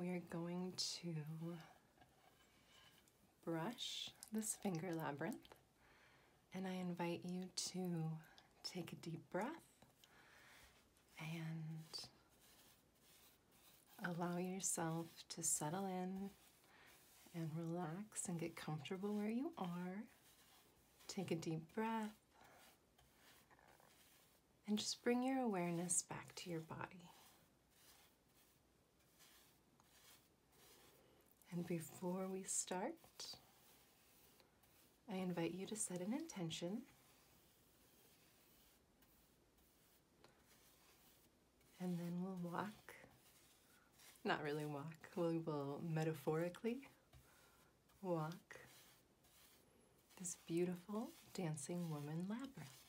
we are going to brush this finger labyrinth, and I invite you to take a deep breath and allow yourself to settle in and relax and get comfortable where you are. Take a deep breath and just bring your awareness back to your body. And before we start, I invite you to set an intention. And then we'll walk, not really walk, we will metaphorically walk this beautiful dancing woman labyrinth.